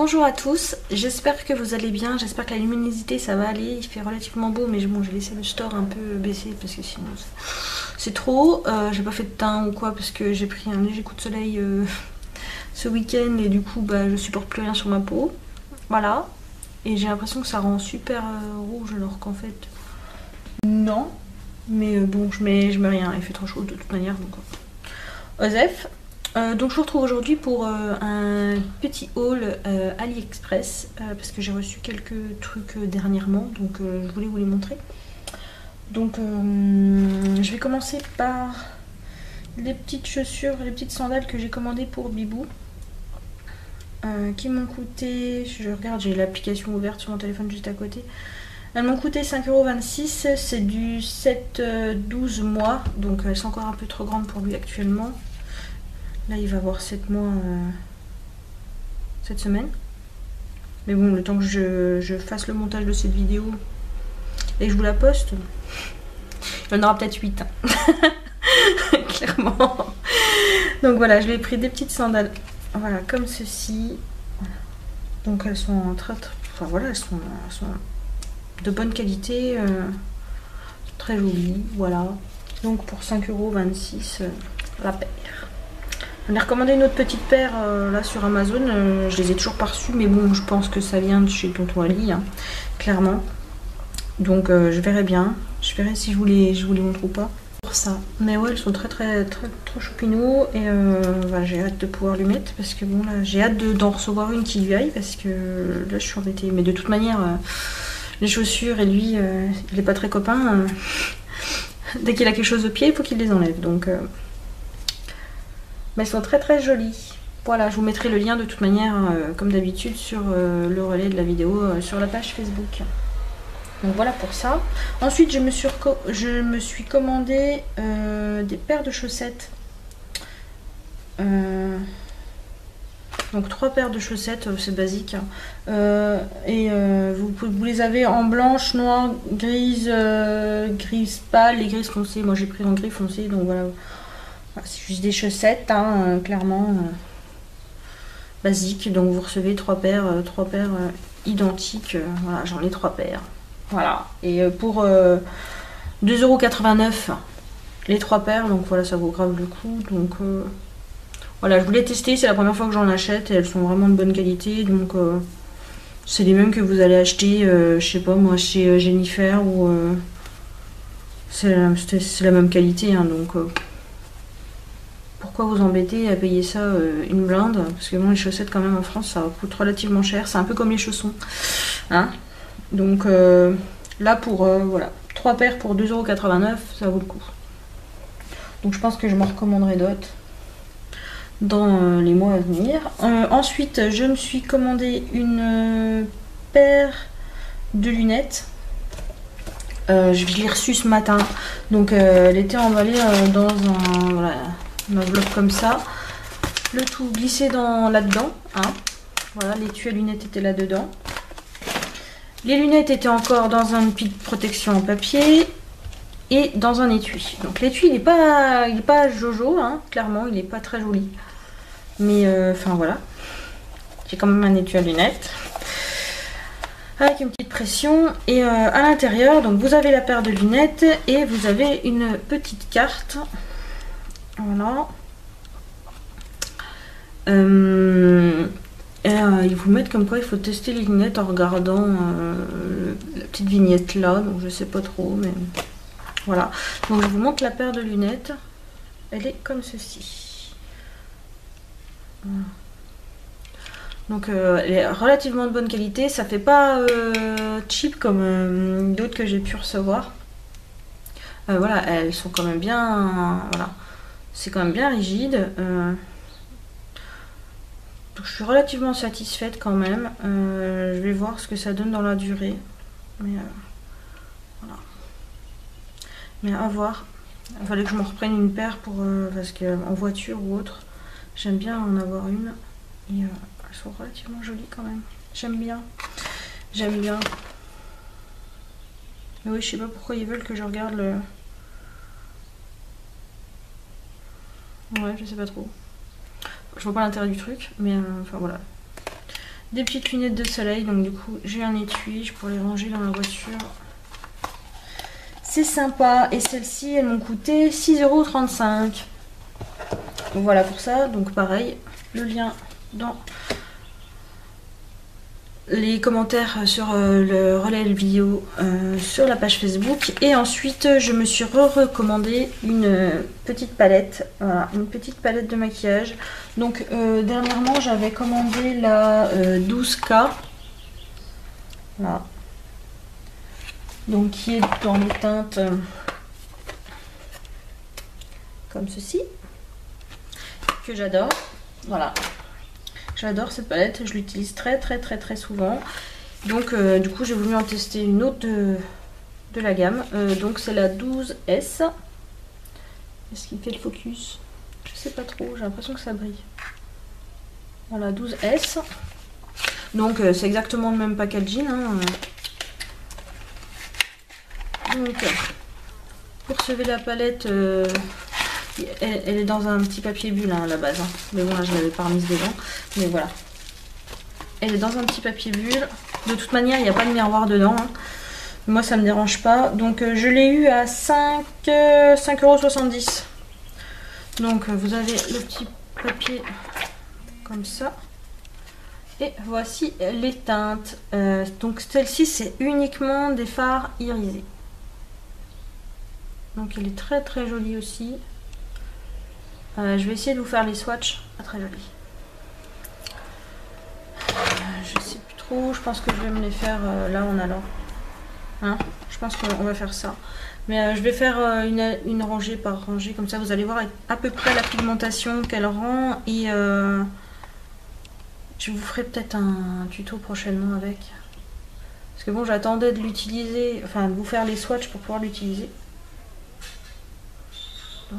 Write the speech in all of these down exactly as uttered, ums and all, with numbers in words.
bonjour à tous, j'espère que vous allez bien, j'espère que la luminosité ça va aller, il fait relativement beau mais bon j'ai laissé le store un peu baissé parce que sinon c'est trop, euh, j'ai pas fait de teint ou quoi parce que j'ai pris un léger coup de soleil euh, ce week-end et du coup bah, je supporte plus rien sur ma peau, voilà, et j'ai l'impression que ça rend super euh, rouge alors qu'en fait non, mais euh, bon je mets, je mets rien, il fait trop chaud de toute manière donc Osef. Euh, donc je vous retrouve aujourd'hui pour euh, un petit haul euh, AliExpress euh, parce que j'ai reçu quelques trucs euh, dernièrement donc euh, je voulais vous les montrer. Donc euh, je vais commencer par les petites chaussures, les petites sandales que j'ai commandées pour Bibou euh, qui m'ont coûté, je regarde, j'ai l'application ouverte sur mon téléphone juste à côté, elles m'ont coûté cinq euros vingt-six, c'est du sept douze mois donc elles sont encore un peu trop grandes pour lui actuellement. Là, il va avoir sept mois euh, cette semaine. Mais bon, le temps que je, je fasse le montage de cette vidéo et que je vous la poste, il y en aura peut-être huit. Hein. Clairement. Donc voilà, je lui ai pris des petites sandales. Voilà, comme ceci. Voilà. Donc elles sont en très, très, enfin voilà, elles sont, elles sont de bonne qualité. Euh, très jolies. Voilà. Donc pour cinq euros vingt-six euh, la paire. J'en ai recommandé une autre petite paire euh, là sur Amazon, euh, je les ai toujours pas reçues mais bon je pense que ça vient de chez Tonton Ali, hein, clairement. Donc euh, je verrai bien, je verrai si je vous les, je vous les montre ou pas pour ça. Mais ouais elles sont très très très trop choupinous et euh, voilà, j'ai hâte de pouvoir lui mettre parce que bon là j'ai hâte d'en recevoir une qui lui aille parce que là je suis embêtée. Mais de toute manière euh, les chaussures et lui euh, il est pas très copain. Euh, dès qu'il a quelque chose au pied il faut qu'il les enlève donc... Euh, mais elles sont très très jolies. Voilà, je vous mettrai le lien de toute manière, euh, comme d'habitude, sur euh, le relais de la vidéo, euh, sur la page Facebook. Donc voilà pour ça. Ensuite, je me suis, je me suis commandé euh, des paires de chaussettes. Euh, donc trois paires de chaussettes, c'est basique. Hein. Euh, et euh, vous, vous les avez en blanche, noire, grise, euh, grise pâle et grise foncée. Moi j'ai pris en gris foncé, donc voilà. C'est juste des chaussettes, hein, euh, clairement euh, basiques. Donc vous recevez trois paires, euh, trois paires euh, identiques. Euh, voilà, j'en ai trois paires. Voilà. Et euh, pour euh, deux euros quatre-vingt-neuf les trois paires, donc voilà, ça vaut grave le coup. Donc euh, voilà, je voulais tester, c'est la première fois que j'en achète et elles sont vraiment de bonne qualité. Donc euh, c'est les mêmes que vous allez acheter, euh, je sais pas moi, chez euh, Jennifer ou euh, c'est la, la même qualité, hein, donc. Euh, Pourquoi vous embêter à payer ça euh, une blinde? Parce que bon, les chaussettes quand même en France ça coûte relativement cher. C'est un peu comme les chaussons. Hein, donc euh, là pour euh, voilà, trois paires pour deux euros quatre-vingt-neuf ça vaut le coup. Donc je pense que je m'en recommanderai d'autres dans euh, les mois à venir. Euh, ensuite je me suis commandé une euh, paire de lunettes. Euh, je l'ai reçue ce matin. Donc euh, elle était emballée euh, dans un... Voilà, une enveloppe comme ça, le tout glissé dans là-dedans, hein. Voilà, l'étui à lunettes était là-dedans. Les lunettes étaient encore dans un kit de protection en papier et dans un étui. Donc l'étui il n'est pas, il est pas jojo, hein, clairement, il n'est pas très joli. Mais enfin euh, voilà, j'ai quand même un étui à lunettes avec une petite pression et euh, à l'intérieur, donc vous avez la paire de lunettes et vous avez une petite carte. Voilà. Euh, et, euh, ils vous mettent comme quoi il faut tester les lunettes en regardant euh, la petite vignette là. Donc je sais pas trop, mais voilà. Donc je vous montre la paire de lunettes. Elle est comme ceci. Voilà. Donc euh, elle est relativement de bonne qualité. Ça fait pas euh, cheap comme euh, d'autres que j'ai pu recevoir. Euh, voilà, elles sont quand même bien. Voilà. C'est quand même bien rigide. Euh, donc je suis relativement satisfaite quand même. Euh, je vais voir ce que ça donne dans la durée. Mais euh, voilà. Mais à voir. Il fallait que je me reprenne une paire pour euh, parce que en voiture ou autre, j'aime bien en avoir une. Et euh, elles sont relativement jolies quand même. J'aime bien. J'aime bien. Mais oui, je sais pas pourquoi ils veulent que je regarde le. Ouais, je sais pas trop. Je vois pas l'intérêt du truc, mais euh, enfin voilà. des petites lunettes de soleil. Donc du coup j'ai un étui, je pourrais les ranger dans la voiture. C'est sympa. Et celles-ci elles m'ont coûté six euros trente-cinq. Donc voilà pour ça. Donc pareil, le lien dans les commentaires sur euh, le relais vidéo euh, sur la page Facebook. Et ensuite je me suis re-recommandé une euh, petite palette, voilà, une petite palette de maquillage. Donc euh, dernièrement j'avais commandé la euh, douze K, voilà, donc qui est dans les teintes euh, comme ceci, que j'adore, voilà. J'adore cette palette, je l'utilise très très très très souvent. Donc euh, du coup j'ai voulu en tester une autre de, de la gamme. Euh, donc c'est la douze S. Est-ce qu'il fait le focus? Je sais pas trop, j'ai l'impression que ça brille. Voilà, douze S. Donc euh, c'est exactement le même packaging. Hein. Donc pour recevoir la palette, euh, elle, elle est dans un petit papier bulle hein, à la base. Hein. Mais bon là je l'avais pas remise dedans. Mais voilà. Elle est dans un petit papier bulle. De toute manière il n'y a pas de miroir dedans. Hein. Moi ça me dérange pas. Donc euh, je l'ai eu à cinq euros soixante-dix. Donc euh, vous avez le petit papier comme ça. Et voici les teintes. Euh, donc celle-ci c'est uniquement des fards irisés. Donc elle est très très jolie aussi. Euh, je vais essayer de vous faire les swatchs. Pas très jolis. Euh, je sais plus trop. Je pense que je vais me les faire euh, là en allant. Hein, je pense qu'on va faire ça. Mais euh, je vais faire euh, une, une rangée par rangée. Comme ça vous allez voir à peu près la pigmentation qu'elle rend. Et euh, je vous ferai peut-être un tuto prochainement avec. Parce que bon j'attendais de l'utiliser. Enfin de vous faire les swatchs pour pouvoir l'utiliser. Donc...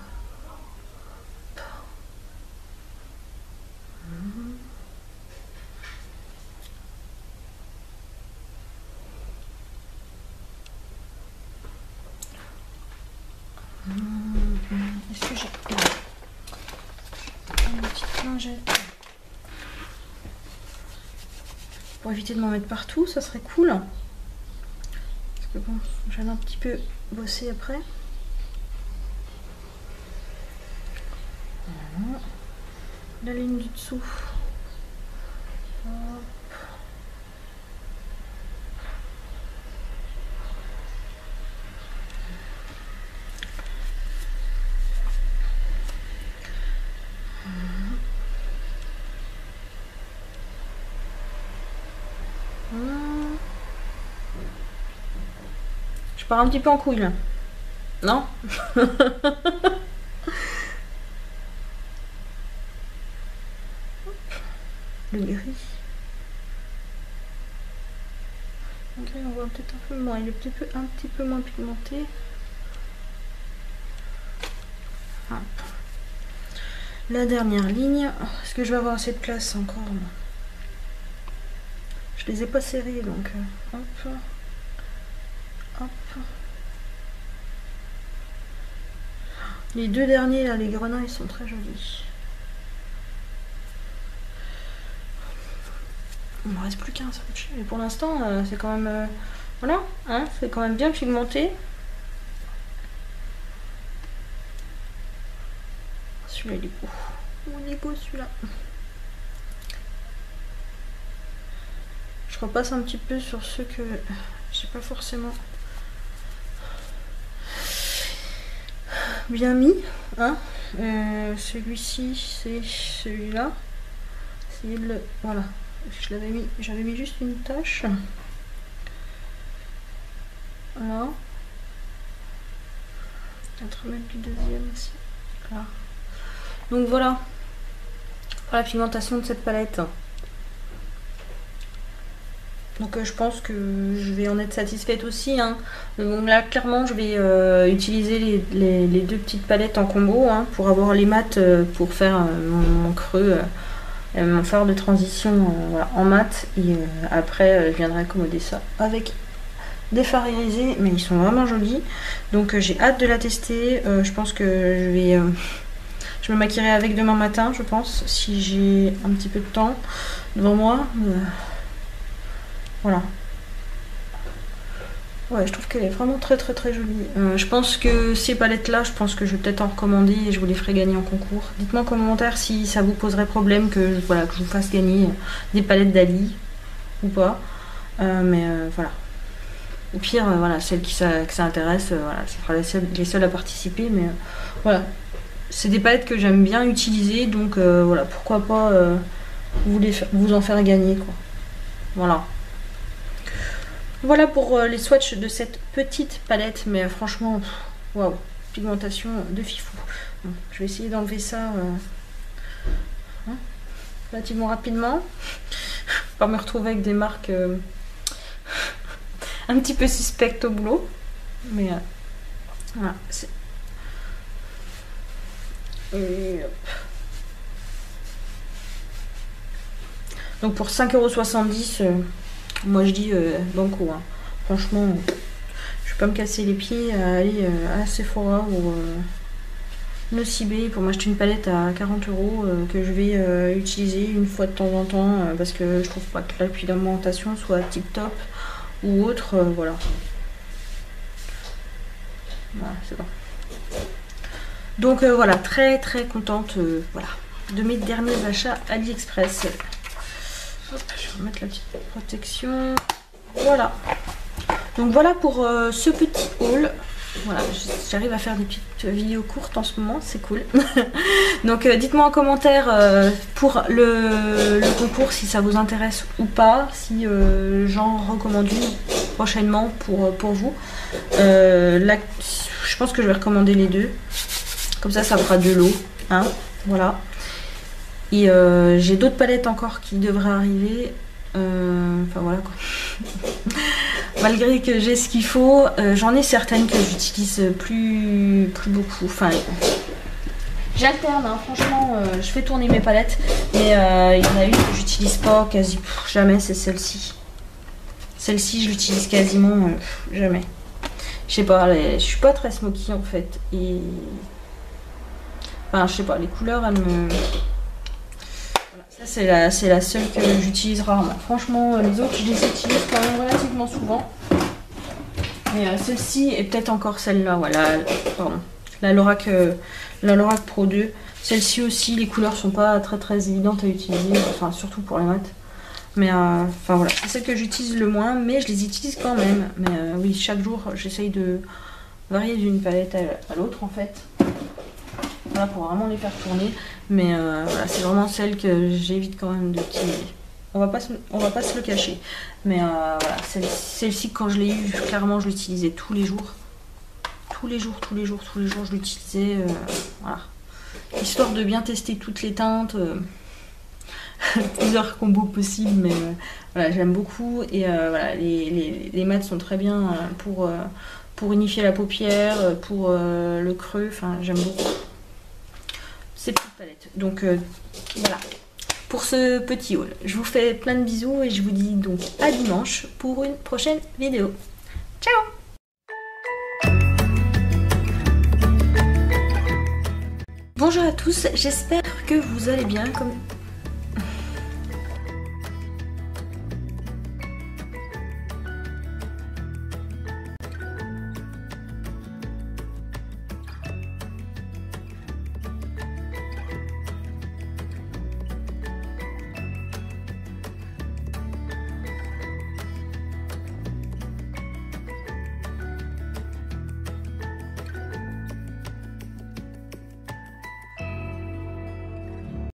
Est-ce que j'ai une petite lingette pour éviter de m'en mettre partout, ça serait cool. Parce que bon, j'allais un petit peu bosser après. Voilà. La ligne du dessous. Hop. Je pars un petit peu en couille là. Non? Le gris. Le gris on voit peut-être un peu moins. Il est un petit peu, un petit peu moins pigmenté. Hop. La dernière ligne. Est-ce que je vais avoir assez de place encore? Je les ai pas serrés donc. Hop. Hop. Les deux derniers là, les grenats, ils sont très jolis. Il me reste plus qu'un swatch. Et pour l'instant, euh, c'est quand même... Euh, voilà, hein, c'est quand même bien pigmenté. Celui-là, il est beau. Oh, il est beau celui-là. Je repasse un petit peu sur ceux que j'ai pas forcément bien mis. Hein. Euh, celui-ci, c'est celui-là. C'est le... Voilà. Je l'avais mis, j'avais mis juste une tache. Voilà. Peut-être mettre du deuxième aussi. Voilà. Donc voilà pour la pigmentation de cette palette. Donc euh, je pense que je vais en être satisfaite aussi. Hein. Donc là clairement je vais euh, utiliser les, les, les deux petites palettes en combo hein, pour avoir les mats euh, pour faire euh, mon, mon creux. Euh, mon fard de transition euh, voilà, en mat et euh, après euh, je viendrai accommoder ça avec des fards irisés mais ils sont vraiment jolis donc euh, j'ai hâte de la tester. Euh, je pense que je vais euh, Je me maquillerai avec demain matin, je pense, si j'ai un petit peu de temps devant moi. Euh, voilà. Ouais, je trouve qu'elle est vraiment très très très jolie. Euh, je pense que ces palettes là, je pense que je vais peut-être en recommander et je vous les ferai gagner en concours. Dites-moi en commentaire si ça vous poserait problème que, voilà, que je vous fasse gagner des palettes d'Ali ou pas. Euh, mais euh, voilà. Au pire, euh, voilà, celles qui ça, que ça intéresse, euh, voilà, ça fera les seules, les seules à participer. Mais euh, voilà, c'est des palettes que j'aime bien utiliser, donc euh, voilà, pourquoi pas euh, vous, les, vous en faire gagner, quoi. Voilà. Voilà pour euh, les swatchs de cette petite palette, mais euh, franchement, waouh, pigmentation de fifou. Bon, je vais essayer d'enlever ça euh, hein, relativement rapidement, pas me retrouver avec des marques euh, un petit peu suspectes au boulot, mais euh, voilà. Et hop. Donc pour cinq euros soixante-dix, euh, moi je dis euh, banco, hein. Franchement, je vais pas me casser les pieds à aller euh, à Sephora ou euh, Nocibé pour m'acheter une palette à quarante euros euh, que je vais euh, utiliser une fois de temps en temps euh, parce que je trouve pas que la pigmentation soit tip top ou autre, euh, voilà. Voilà, c'est bon. Donc euh, voilà, très très contente euh, voilà, de mes derniers achats AliExpress. Hop, je vais remettre la petite protection. Voilà. Donc voilà pour euh, ce petit haul. Voilà, j'arrive à faire des petites vidéos courtes en ce moment, c'est cool. Donc euh, dites-moi en commentaire euh, pour le, le concours si ça vous intéresse ou pas, si euh, j'en recommande une prochainement pour, pour vous. Euh, là, je pense que je vais recommander les deux. Comme ça, ça fera de l'eau. Hein, voilà. Et euh, j'ai d'autres palettes encore qui devraient arriver. Euh, enfin voilà quoi. Malgré que j'ai ce qu'il faut, euh, j'en ai certaines que j'utilise plus, plus beaucoup. Enfin, j'alterne, hein, franchement, euh, je fais tourner mes palettes. Mais euh, il y en a une que j'utilise pas quasi pff, jamais, c'est celle-ci. Celle-ci, je l'utilise quasiment euh, jamais. Je sais pas, les, je suis pas très smoky en fait. Et enfin, je sais pas, les couleurs, elles me... C'est la, c'est la seule que j'utilise rarement. Franchement, les autres, je les utilise quand même relativement souvent. Mais euh, celle-ci et peut-être encore celle-là, voilà. Pardon. La Lorac, euh, la Lorac Pro deux. Celle-ci aussi, les couleurs sont pas très très évidentes à utiliser. Enfin, surtout pour les mat. Mais euh, enfin voilà, c'est celle que j'utilise le moins, mais je les utilise quand même. Mais euh, oui, chaque jour, j'essaye de varier d'une palette à, à l'autre en fait. Voilà, pour vraiment les faire tourner. Mais euh, voilà, c'est vraiment celle que j'évite quand même d'utiliser. On va pas se, on va pas se le cacher. Mais euh, voilà, celle-ci, quand je l'ai eue, clairement, je l'utilisais tous les jours. Tous les jours, tous les jours, tous les jours, je l'utilisais. Euh, voilà. Histoire de bien tester toutes les teintes. Euh, plusieurs combos possibles, mais euh, voilà, j'aime beaucoup. Et euh, voilà, les, les, les mats sont très bien pour, euh, pour unifier la paupière, pour euh, le creux. Enfin, j'aime beaucoup ces petites palettes. Donc euh, voilà pour ce petit haul. Je vous fais plein de bisous et je vous dis donc à dimanche pour une prochaine vidéo. Ciao! Bonjour à tous, j'espère que vous allez bien. Comme